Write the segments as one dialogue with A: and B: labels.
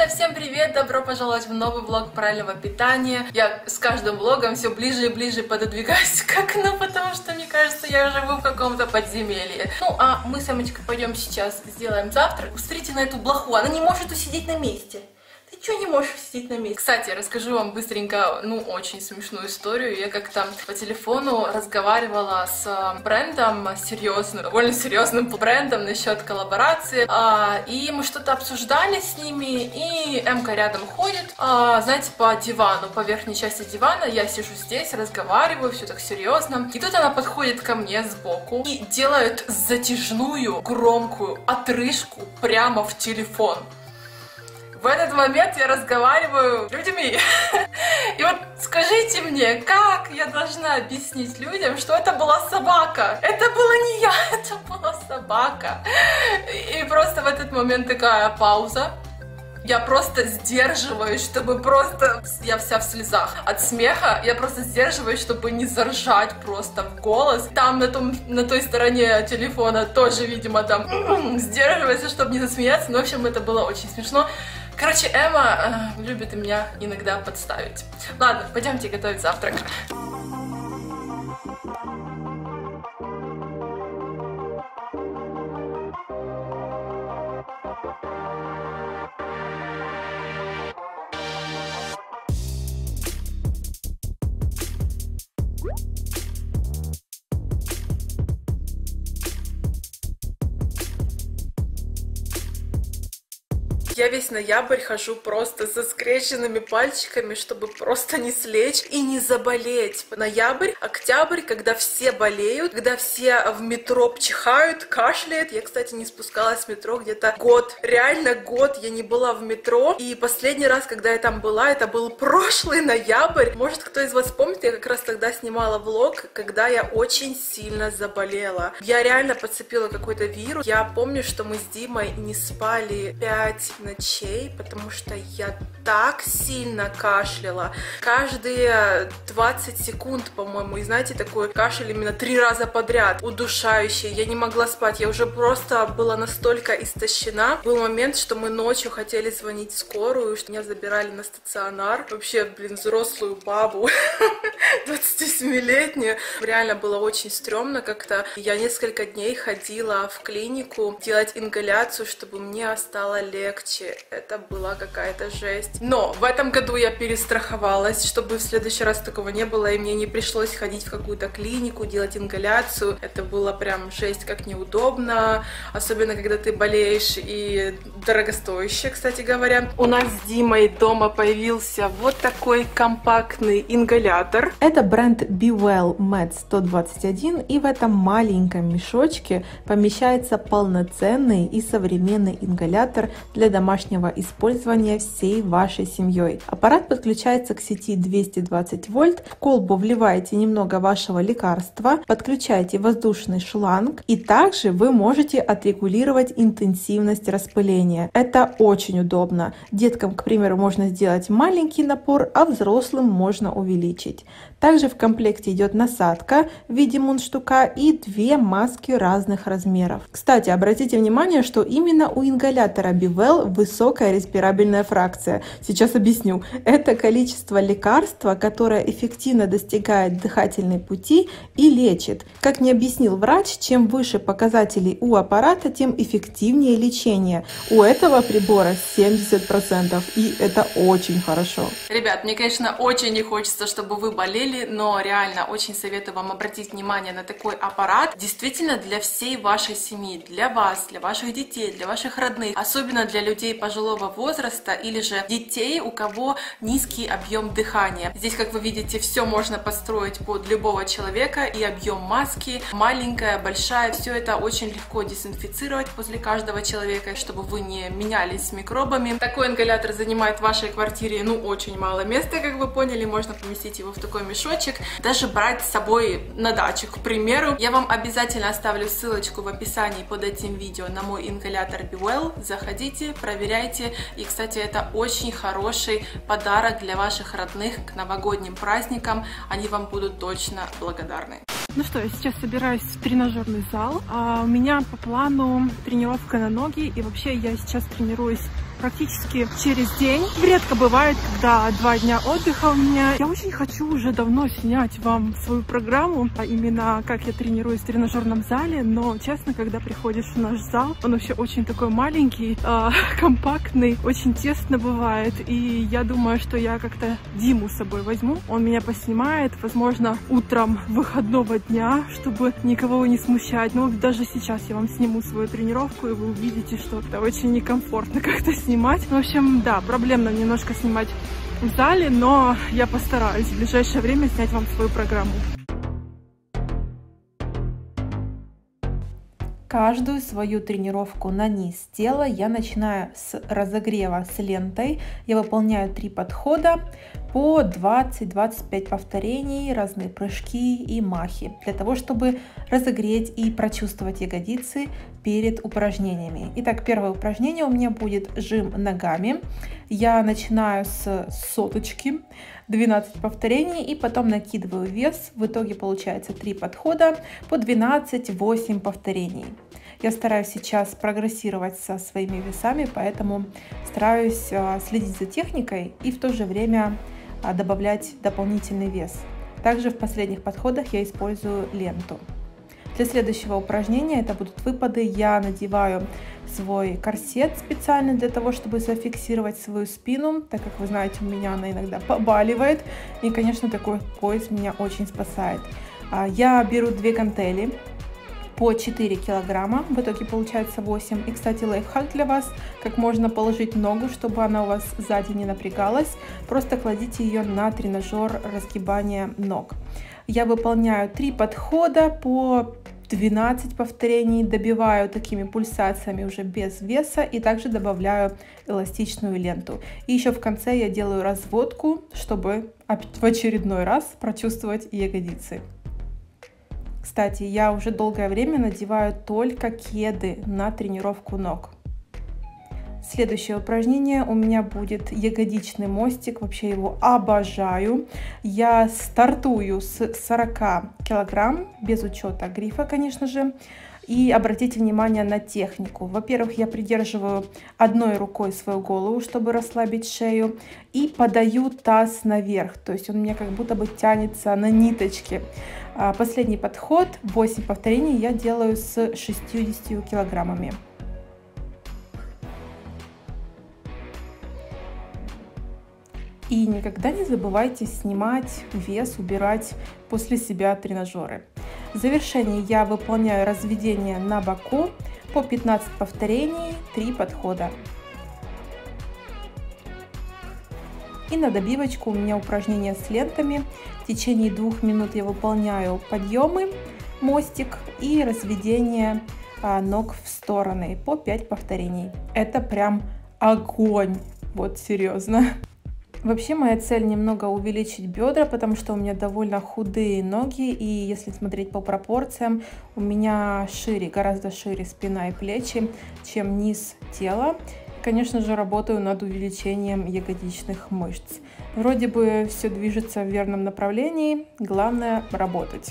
A: Друзья, всем привет! Добро пожаловать в новый влог правильного питания. Я с каждым влогом все ближе и ближе пододвигаюсь к окну, потому что, мне кажется, я живу в каком-то подземелье. Ну, а мы с Эмочкой пойдем сейчас сделаем завтрак. Посмотрите на эту блоху, она не может усидеть на месте. Ты чего не можешь сидеть на месте? Кстати, расскажу вам быстренько, очень смешную историю. Я как-то по телефону разговаривала с брендом серьезным, довольно серьезным брендом насчет коллаборации. И мы что-то обсуждали с ними, и Эмка рядом ходит, знаете, по дивану, по верхней части дивана. Я сижу здесь, разговариваю, все так серьезно. И тут она подходит ко мне сбоку и делает затяжную, громкую отрыжку прямо в телефон. В этот момент я разговариваю с людьми. И вот скажите мне, как я должна объяснить людям, что это была собака? Это была не я, это была собака. И просто в этот момент такая пауза. Я просто сдерживаюсь, чтобы просто... Я вся в слезах от смеха. Я просто сдерживаюсь, чтобы не заржать просто в голос. Там на той стороне телефона тоже, видимо, там сдерживается, чтобы не засмеяться. Но, в общем, это было очень смешно. Короче, Эмма любит меня иногда подставить. Ладно, пойдемте готовить завтрак. Я весь ноябрь хожу просто со скрещенными пальчиками, чтобы просто не слечь и не заболеть. Ноябрь, октябрь, когда все болеют, когда все в метро чихают, кашляют. Я, кстати, не спускалась с метро где-то год. Реально год я не была в метро. И последний раз, когда я там была, это был прошлый ноябрь. Может, кто из вас помнит, я как раз тогда снимала влог, когда я очень сильно заболела. Я реально подцепила какой-то вирус. Я помню, что мы с Димой не спали 5 ночей, потому что я так сильно кашляла. Каждые 20 секунд, по-моему. И знаете, такой кашель именно 3 раза подряд. Удушающий. Я не могла спать. Я уже просто была настолько истощена. Был момент, что мы ночью хотели звонить в скорую, что меня забирали на стационар. Вообще, взрослую бабу. 27-летнюю. Реально было очень стрёмно как-то. Я несколько дней ходила в клинику делать ингаляцию, чтобы мне стало легче. Это была какая-то жесть. Но в этом году я перестраховалась, чтобы в следующий раз такого не было, и мне не пришлось ходить в какую-то клинику, делать ингаляцию. Это было прям жесть как неудобно, особенно когда ты болеешь, и дорогостоящее, кстати говоря. У нас с Димой дома появился вот такой компактный ингалятор. Это бренд BeWell Med 121, и в этом маленьком мешочке помещается полноценный и современный ингалятор для домашнего использования всей вашей семьей. Аппарат подключается к сети 220 вольт, в колбу вливаете немного вашего лекарства, подключаете воздушный шланг, и также вы можете отрегулировать интенсивность распыления. Это очень удобно. Деткам, к примеру, можно сделать маленький напор, а взрослым можно увеличить. Также в комплекте идет насадка в виде мундштука и 2 маски разных размеров. Кстати, обратите внимание, что именно у ингалятора BeWell высокая респирабельная фракция. Сейчас объясню. Это количество лекарства, которое эффективно достигает дыхательной пути и лечит. Как мне объяснил врач, чем выше показатели у аппарата, тем эффективнее лечение. У этого прибора 70%, и это очень хорошо. Ребят, мне, конечно, очень не хочется, чтобы вы болели, но реально очень советую вам обратить внимание на такой аппарат. Действительно для всей вашей семьи, для вас, для ваших детей, для ваших родных, особенно для людей пожилого возраста или же детей, у кого низкий объем дыхания. Здесь, как вы видите, все можно построить под любого человека, и объем маски, маленькая, большая, все это очень легко дезинфицировать после каждого человека, чтобы вы не менялись с микробами. Такой ингалятор занимает в вашей квартире, очень мало места, как вы поняли, можно поместить его в такой мешочек, даже брать с собой на дачу, к примеру. Я вам обязательно оставлю ссылочку в описании под этим видео на мой ингалятор BeWell. Заходите, проверяйте. И, кстати, это очень хороший подарок для ваших родных к новогодним праздникам. Они вам будут точно благодарны. Ну что, я сейчас собираюсь в тренажерный зал. У меня по плану тренировка на ноги. И вообще я сейчас тренируюсь
B: практически через день. Редко бывает, когда 2 дня отдыха у меня. Я очень хочу уже давно снять вам свою программу, а именно как я тренируюсь в тренажерном зале, но честно, когда приходишь в наш зал, он вообще очень такой маленький, компактный, очень тесно бывает, и я думаю, что я как-то Диму с собой возьму, он меня поснимает, возможно, утром выходного дня, чтобы никого не смущать. Но даже сейчас я вам сниму свою тренировку, и вы увидите, что это очень некомфортно как-то снимать. В общем, да, проблемно немножко снимать в зале, но я постараюсь в ближайшее время снять вам свою программу. Каждую свою тренировку на низ тела я начинаю с разогрева с лентой. Я выполняю 3 подхода по 20-25 повторений, разные прыжки и махи, для того, чтобы разогреть и прочувствовать ягодицы перед упражнениями. Итак, первое упражнение у меня будет жим ногами. Я начинаю с соточки, 12 повторений, и потом накидываю вес. В итоге получается 3 подхода по 12-8 повторений. Я стараюсь сейчас прогрессировать со своими весами, поэтому стараюсь следить за техникой и в то же время добавлять дополнительный вес. Также в последних подходах я использую ленту. Для следующего упражнения это будут выпады. Я надеваю свой корсет специально для того, чтобы зафиксировать свою спину, так как вы знаете, у меня она иногда побаливает. И, конечно, такой пояс меня очень спасает. Я беру 2 гантели по 4 килограмма, в итоге получается 8. И, кстати, лайфхак для вас, как можно положить ногу, чтобы она у вас сзади не напрягалась. Просто кладите ее на тренажер разгибания ног. Я выполняю 3 подхода по 12 повторений, добиваю такими пульсациями уже без веса и также добавляю эластичную ленту. И еще в конце я делаю разводку, чтобы в очередной раз прочувствовать ягодицы. Кстати, я уже долгое время надеваю только кеды на тренировку ног. Следующее упражнение у меня будет ягодичный мостик. Вообще его обожаю. Я стартую с 40 килограмм, без учета грифа, конечно же. И обратите внимание на технику. Во-первых, я придерживаю одной рукой свою голову, чтобы расслабить шею. И подаю таз наверх. То есть он у меня как будто бы тянется на ниточке. Последний подход, 8 повторений, я делаю с 60 килограммами. И никогда не забывайте снимать вес, убирать после себя тренажеры. В завершении я выполняю разведение на боку по 15 повторений, 3 подхода. И на добивочку у меня упражнение с лентами. В течение 2 минут я выполняю подъемы, мостик и разведение ног в стороны по 5 повторений. Это прям огонь, вот серьезно. Вообще моя цель немного увеличить бедра, потому что у меня довольно худые ноги, и если смотреть по пропорциям, у меня шире, гораздо шире спина и плечи, чем низ тела. Конечно же, работаю над увеличением ягодичных мышц. Вроде бы все движется в верном направлении, главное работать.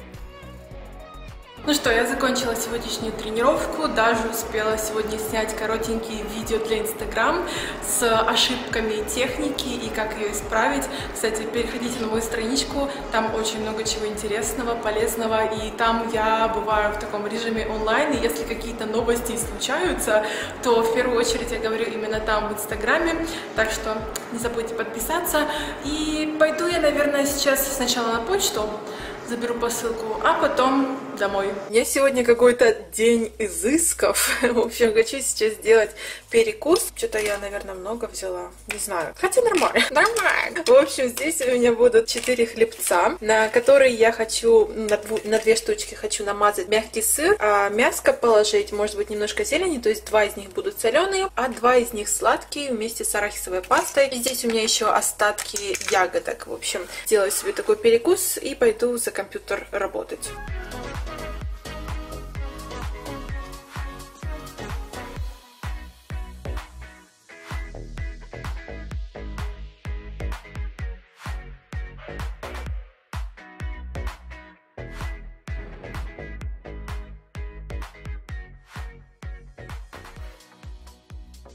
A: Ну что, я закончила сегодняшнюю тренировку, даже успела сегодня снять коротенькие видео для Instagram с ошибками техники и как ее исправить. Кстати, переходите на мою страничку, там очень много чего интересного, полезного, и там я бываю в таком режиме онлайн, и если какие-то новости случаются, то в первую очередь я говорю именно там в Инстаграме, так что не забудьте подписаться. И пойду я, наверное, сейчас сначала на почту, заберу посылку, а потом домой. У меня сегодня какой-то день изысков. В общем, хочу сейчас сделать перекус. Что-то я, наверное, много взяла. Не знаю. Хотя нормально. Нормально. В общем, здесь у меня будут 4 хлебца, на которые я хочу, на 2 штучки хочу намазать мягкий сыр, а мяско положить, может быть, немножко зелени, то есть 2 из них будут соленые, а 2 из них сладкие вместе с арахисовой пастой. И здесь у меня еще остатки ягодок. В общем, сделаю себе такой перекус и пойду за компьютер работать.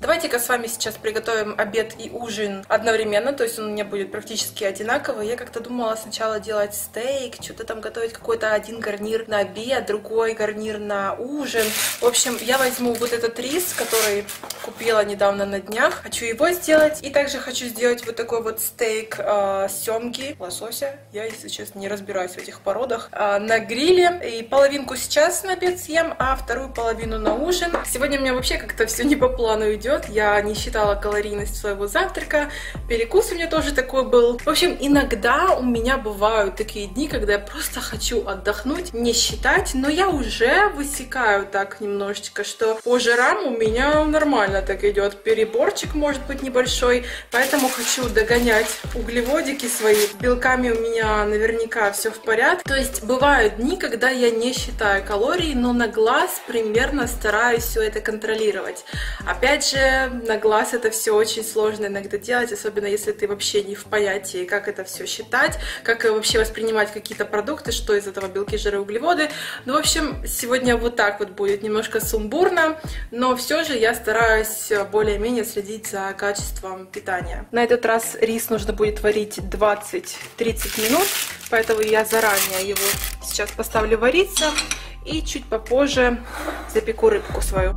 A: давайте-ка с вами сейчас приготовим обед и ужин одновременно, то есть он у меня будет практически одинаковый. Я как-то думала сначала делать стейк, что-то там готовить, какой-то один гарнир на обед, другой гарнир на ужин. В общем, я возьму вот этот рис, который купила недавно на днях, хочу его сделать. И также хочу сделать вот такой вот стейк семги, лосося. Я, если честно, не разбираюсь в этих породах. На гриле. И половинку сейчас на обед съем, а вторую половину на ужин. Сегодня у меня вообще как-то все не по плану идет. Я не считала калорийность своего завтрака. Перекус у меня тоже такой был. В общем, иногда у меня бывают такие дни, когда я просто хочу отдохнуть, не считать, но я уже высекаю так немножечко, что по жирам у меня нормально так идет. Переборчик может быть небольшой, поэтому хочу догонять углеводики свои. С белками у меня наверняка все в порядке. То есть бывают дни, когда я не считаю калорий, но на глаз примерно стараюсь все это контролировать. Опять же, на глаз это все очень сложно иногда делать, особенно если ты вообще не в понятии, как это все считать, как вообще воспринимать какие-то продукты, что из этого белки, жиры, углеводы. Ну, в общем, сегодня вот так вот будет немножко сумбурно, но все же я стараюсь более-менее следить за качеством питания. На этот раз рис нужно будет варить 20-30 минут, поэтому я заранее его сейчас поставлю вариться и чуть попозже запеку рыбку свою.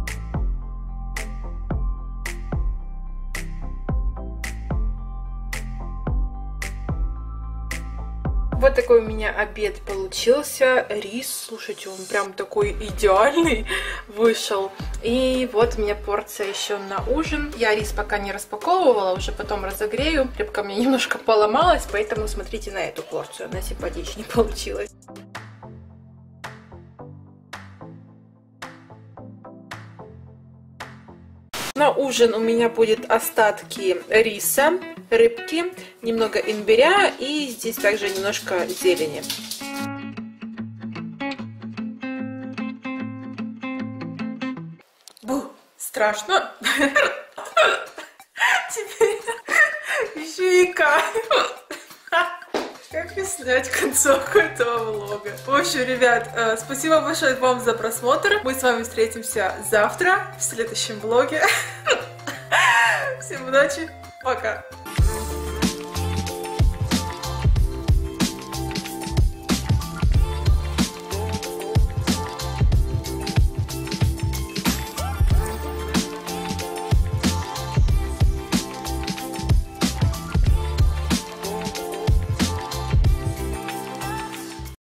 A: Вот такой у меня обед получился. Рис, слушайте, он прям такой идеальный вышел. И вот у меня порция еще на ужин. Я рис пока не распаковывала, уже потом разогрею. Рыбка у меня немножко поломалась, поэтому смотрите на эту порцию. Она симпатичнее получилась. На ужин у меня будет остатки риса, рыбки, немного имбиря и здесь также немножко зелени. Бу, страшно. Теперь еще и кайф. Как мне снять концовку этого влога? В общем, ребят, спасибо большое вам за просмотр. Мы с вами встретимся завтра в следующем влоге. Всем удачи, пока!